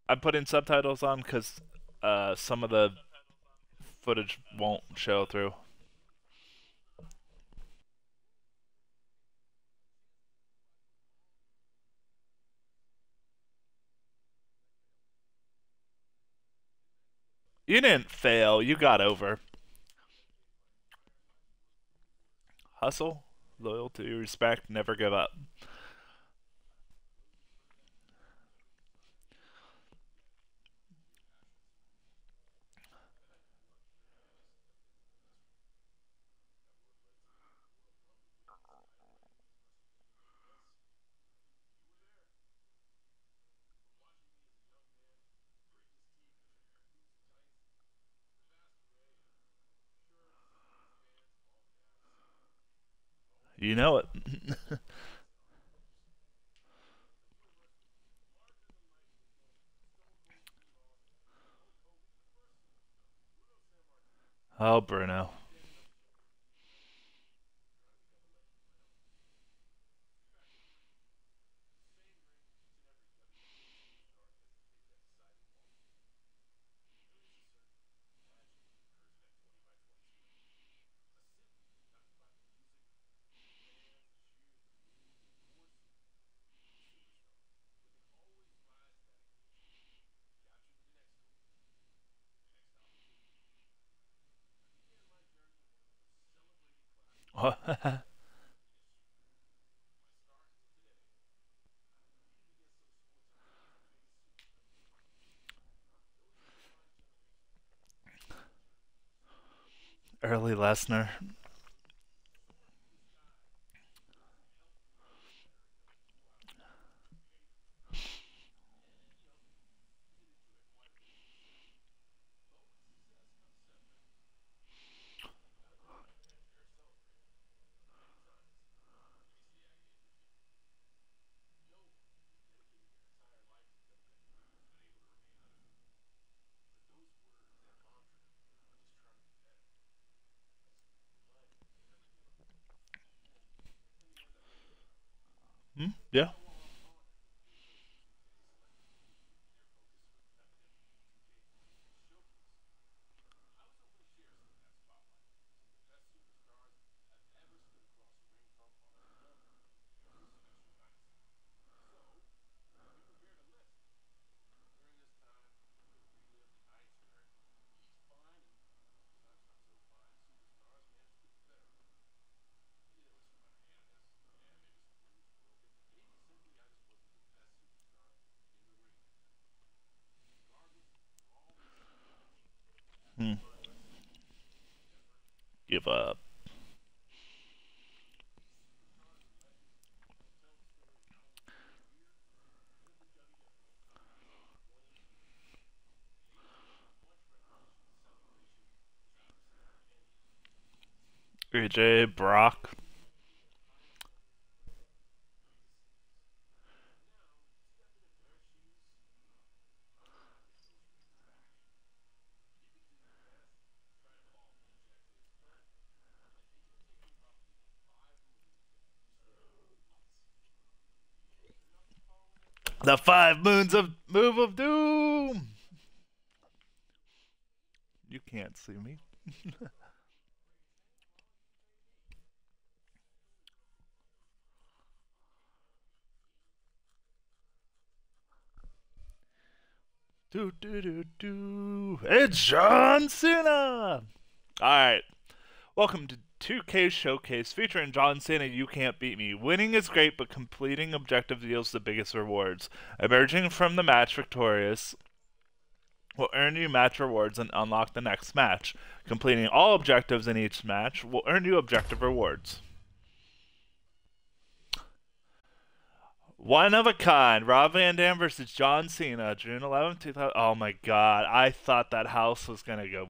I'm putting subtitles on because some of the footage won't show through. You didn't fail. You got over. Hustle, loyalty, respect, never give up. You know it. Oh, Bruno. Early Lesnar. Hmm? Yeah. Hmm. Give up. AJ, Brock. The 5 moons of move of doom. You can't see me. Do do do do. It's John Cena. All right. Welcome to 2K Showcase featuring John Cena. You can't beat me. Winning is great, but completing objectives yields the biggest rewards. Emerging from the match victorious will earn you match rewards and unlock the next match. Completing all objectives in each match will earn you objective rewards. One of a kind. Rob Van Dam versus John Cena, June 11th, 2000. Oh my god. I thought that house was going to go